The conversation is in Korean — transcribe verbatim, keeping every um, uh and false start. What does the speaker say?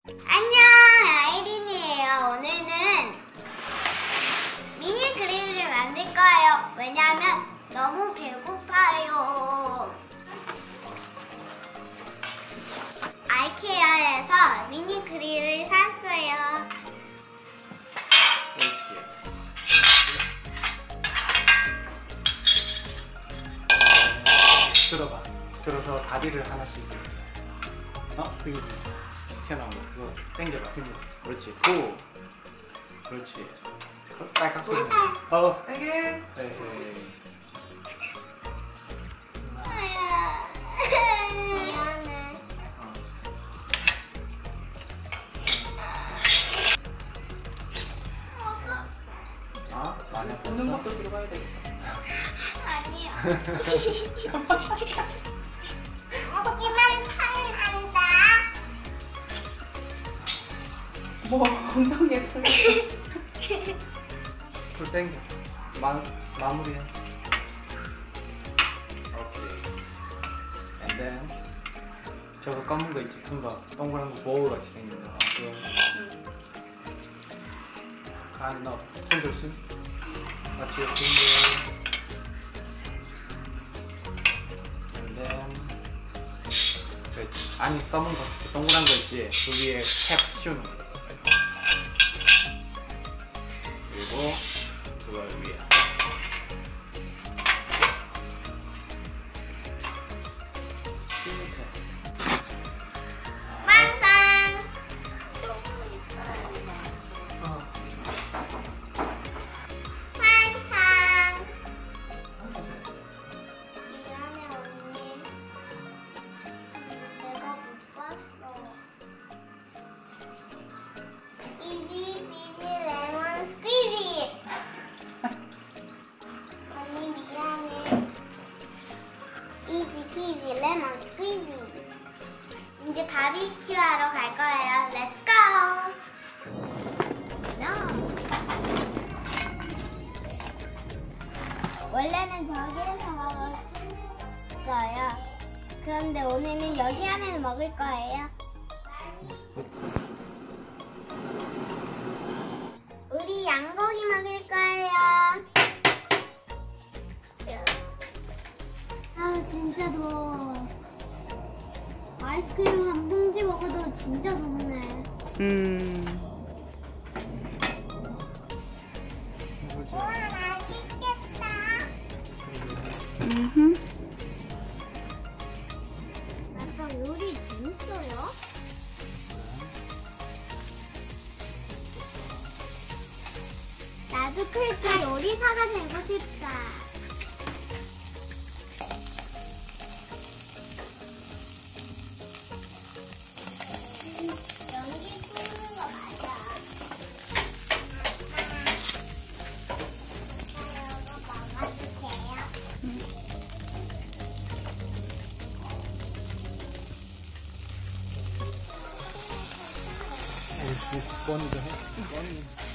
안녕, 아이린이에요. 오늘은 미니 그릴을 만들 거예요. 왜냐하면 너무 배고파요. 아이케아에서 미니 그릴을 샀어요. 그렇지. 들어봐. 들어서 다리를 하나씩. 어? 그게 튀어나온 거. 그거 당겨봐. 힘으로. 그렇지. 고. 그렇지. 딸깍 소리. 어. 에게. 에헤이. 미안해. 아, 많이 뽑는 것도 들어가야 되겠다. 아니요. 먹기만 사랑한다. 뭐 엉덩이에 털려. 불 땡겨. 마, 마무리해. 오케이. And then 저거 검은 거 있지? 큰 거. 동그란 거 보울 같이 생긴 거. 아, 그거. 안에 넣어. 손 조심. 맞지? 핑계. And then 그렇지. 아니 검은 거. 동그란 거 있지? 그 위에 캡 씌우는 거. 그리고 그걸 위에. 완성! 완성! 미안해 언니. 내가 못 봤어. 이지 비지 레몬 스퀴지. 언니 미안해. 이지 비지 레몬 스퀴지. 이제 바비큐 하러 갈 거예요. Let's go! No. 원래는 저기에서 먹었어요. 그런데 오늘은 여기 안에서 먹을 거예요. 우리 양고기 먹을 거예요. 아 진짜 더워. 아이스크림 한 봉지 먹어도 진짜 덥네. 음. 우와 맛있겠다. 음. 아빠 요리 재밌어요? 나도 클 때 요리사가 되고 싶다. 연기 뿜는 거 맞아. 이거 먹어주세요. 뻔히도 해. 뻔히.